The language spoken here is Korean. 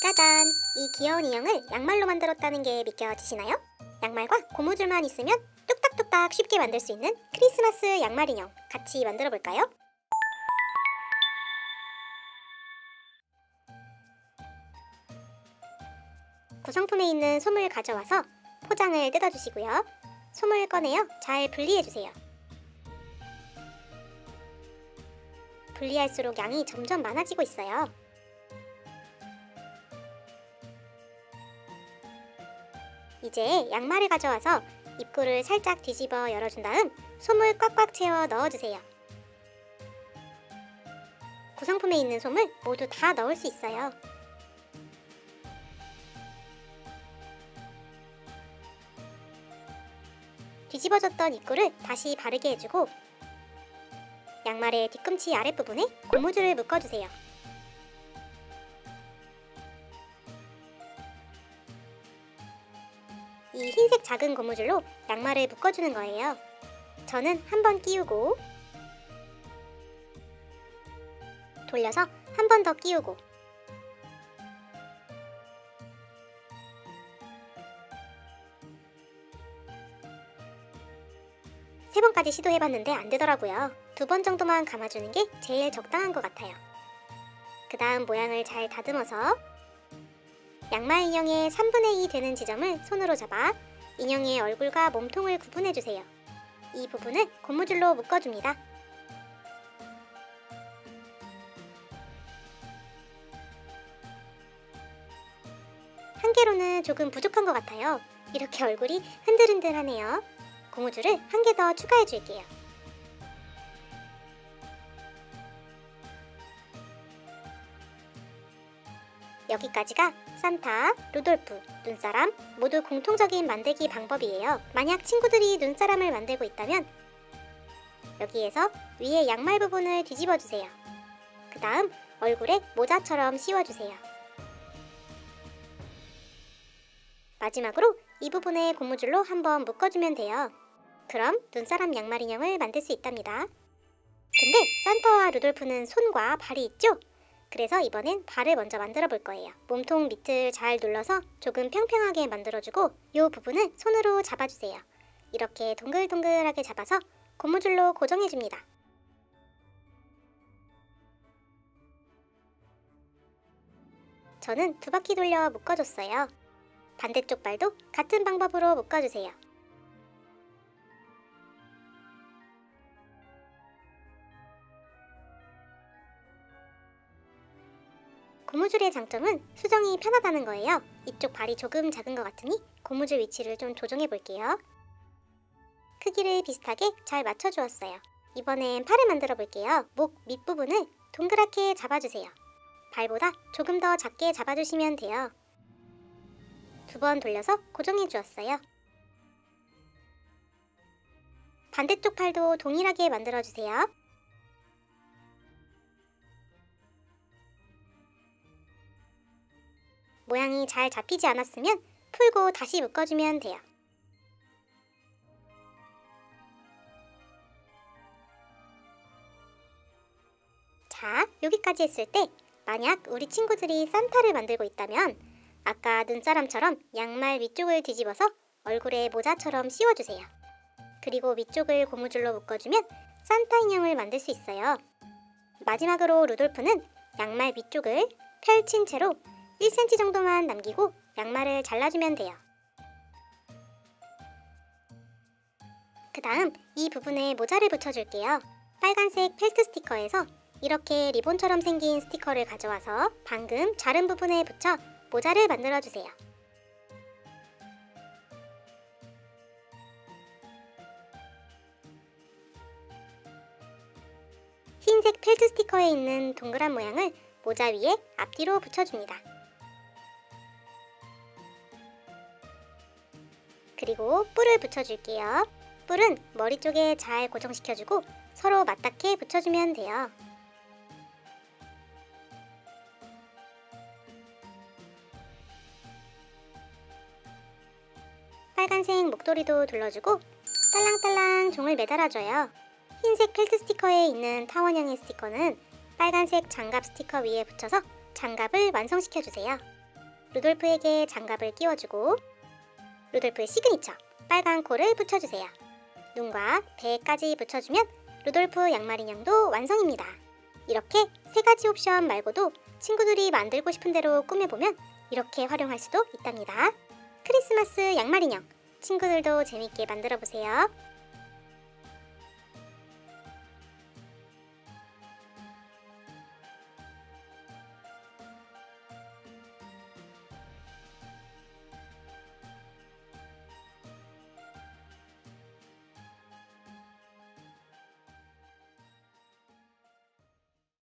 짜잔! 이 귀여운 인형을 양말로 만들었다는 게 믿겨지시나요? 양말과 고무줄만 있으면 뚝딱뚝딱 쉽게 만들 수 있는 크리스마스 양말 인형 같이 만들어 볼까요? 구성품에 있는 솜을 가져와서 포장을 뜯어주시고요. 솜을 꺼내어 잘 분리해주세요. 분리할수록 양이 점점 많아지고 있어요. 이제 양말을 가져와서 입구를 살짝 뒤집어 열어준 다음 솜을 꽉꽉 채워 넣어주세요. 구성품에 있는 솜을 모두 다 넣을 수 있어요. 뒤집어졌던 입구를 다시 바르게 해주고 양말의 뒤꿈치 아랫부분에 고무줄을 묶어주세요. 이 흰색 작은 고무줄로 양말을 묶어주는 거예요. 저는 한 번 끼우고 돌려서 한 번 더 끼우고 세 번까지 시도해봤는데 안 되더라고요. 2번 정도만 감아주는 게 제일 적당한 것 같아요. 그 다음 모양을 잘 다듬어서 양말 인형의 3분의 2 되는 지점을 손으로 잡아 인형의 얼굴과 몸통을 구분해주세요. 이 부분을 고무줄로 묶어줍니다. 한 개로는 조금 부족한 것 같아요. 이렇게 얼굴이 흔들흔들하네요. 고무줄을 한 개 더 추가해 줄게요. 여기까지가 산타, 루돌프, 눈사람 모두 공통적인 만들기 방법이에요. 만약 친구들이 눈사람을 만들고 있다면 여기에서 위에 양말 부분을 뒤집어 주세요. 그 다음 얼굴에 모자처럼 씌워주세요. 마지막으로 이 부분에 고무줄로 한번 묶어주면 돼요. 그럼 눈사람 양말 인형을 만들 수 있답니다. 근데 산타와 루돌프는 손과 발이 있죠? 그래서 이번엔 발을 먼저 만들어 볼 거예요. 몸통 밑을 잘 눌러서 조금 평평하게 만들어주고 이 부분을 손으로 잡아주세요. 이렇게 동글동글하게 잡아서 고무줄로 고정해줍니다. 저는 2바퀴 돌려 묶어줬어요. 반대쪽 발도 같은 방법으로 묶어주세요. 고무줄의 장점은 수정이 편하다는 거예요. 이쪽 발이 조금 작은 것 같으니 고무줄 위치를 좀 조정해 볼게요. 크기를 비슷하게 잘 맞춰주었어요. 이번엔 팔을 만들어 볼게요. 목 밑부분을 동그랗게 잡아주세요. 발보다 조금 더 작게 잡아주시면 돼요. 2번 돌려서 고정해 주었어요. 반대쪽 팔도 동일하게 만들어주세요. 모양이 잘 잡히지 않았으면 풀고 다시 묶어주면 돼요. 자, 여기까지 했을 때 만약 우리 친구들이 산타를 만들고 있다면 아까 눈사람처럼 양말 위쪽을 뒤집어서 얼굴에 모자처럼 씌워주세요. 그리고 위쪽을 고무줄로 묶어주면 산타 인형을 만들 수 있어요. 마지막으로 루돌프는 양말 위쪽을 펼친 채로 1cm 정도만 남기고 양말을 잘라주면 돼요. 그 다음 이 부분에 모자를 붙여줄게요. 빨간색 펠트 스티커에서 이렇게 리본처럼 생긴 스티커를 가져와서 방금 자른 부분에 붙여 모자를 만들어주세요. 흰색 펠트 스티커에 있는 동그란 모양을 모자 위에 앞뒤로 붙여줍니다. 그리고 뿔을 붙여줄게요. 뿔은 머리 쪽에 잘 고정시켜주고 서로 맞닿게 붙여주면 돼요. 빨간색 목도리도 둘러주고 딸랑딸랑 종을 매달아줘요. 흰색 펠트 스티커에 있는 타원형의 스티커는 빨간색 장갑 스티커 위에 붙여서 장갑을 완성시켜주세요. 루돌프에게 장갑을 끼워주고 루돌프의 시그니처 빨간 코를 붙여주세요. 눈과 배까지 붙여주면 루돌프 양말 인형도 완성입니다. 이렇게 3가지 옵션 말고도 친구들이 만들고 싶은 대로 꾸며보면 이렇게 활용할 수도 있답니다. 크리스마스 양말 인형 친구들도 재밌게 만들어 보세요.